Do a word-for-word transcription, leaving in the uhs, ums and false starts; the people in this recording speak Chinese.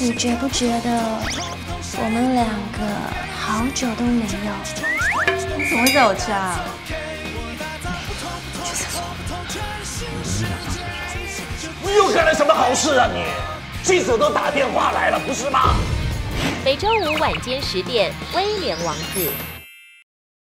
你觉不觉得我们两个好久都没有？ 你怎么会在我家？ 去厕所。 你想上厕所？ 你又干了什么好事啊你？记者都打电话来了，不是吗？ 每周五晚间十点，《威廉王子》。